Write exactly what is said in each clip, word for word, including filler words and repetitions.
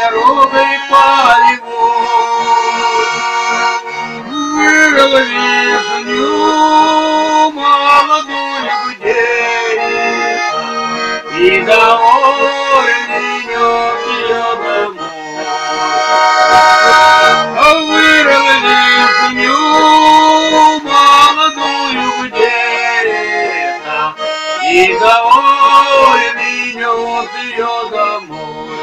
дорогой полевой. Вырвал вишню молодую гудеет, и довольный нёс её домой. Вырвал вишню молодую гудеет, и довольный нёс её домой.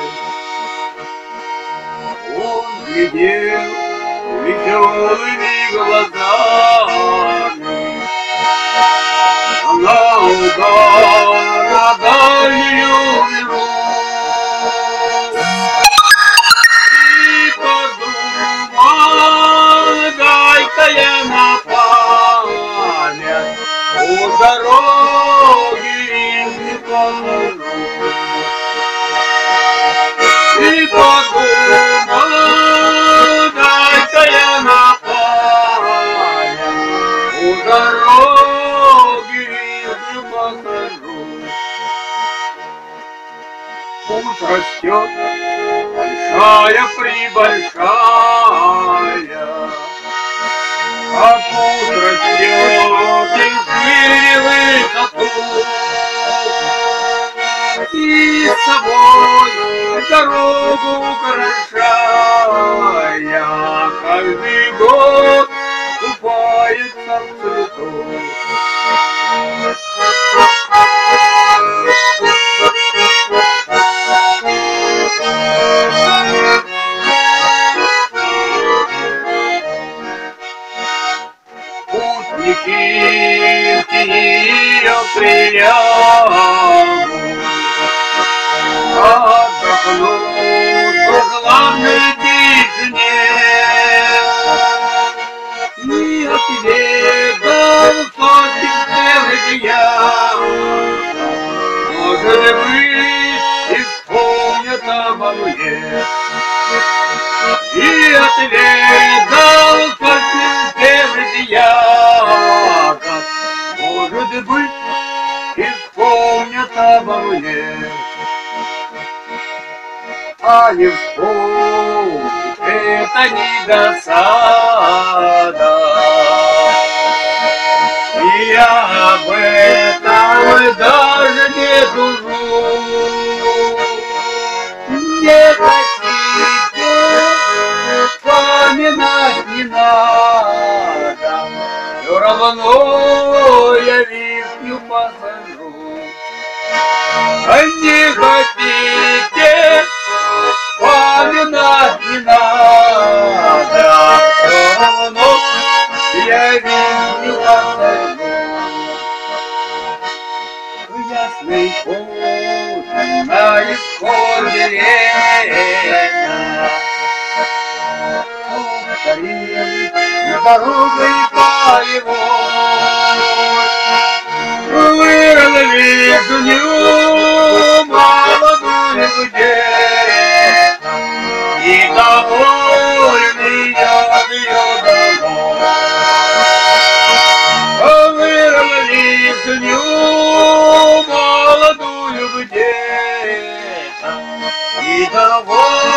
Он глядел веселыми глазами наугад на дальнюю миру и подумал, дай-ка я на память у дороги не покажу. И подумал, дай-ка я на память у дороги не покажу. Пусть растет большая-пребольшая, а пусть растет из двери высоту, и с собой дорогу украшая, каждый год купается в цвету. Путники в ее прилягут, отдохнут в главной тишине, и отведал сотен целых яблок, может быть, исполнят обо мне. И отведал сотен целых яблок, может быть, исполнят обо мне. А не вспомнить это не досада, и я об этом даже не тужу. Не хотите, вспоминать не надо, все равно я вишню посажу. А не хотите, вспоминать не надо, все равно я вишню посажу. Ясный путь на исходе лета, повторим дорогой полевой. Вырвал вишню молодую гудеет, и довольный нёс её домой. Вырвал вишню молодую гудеет, и довольный